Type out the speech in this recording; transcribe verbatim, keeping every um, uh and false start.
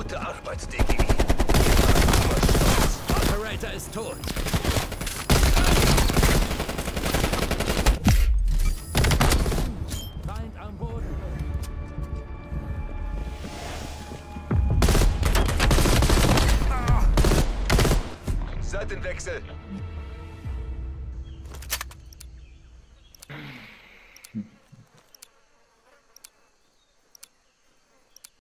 Gute Arbeit, Diggi. Operator ist tot. Feind am Boden. Seitenwechsel.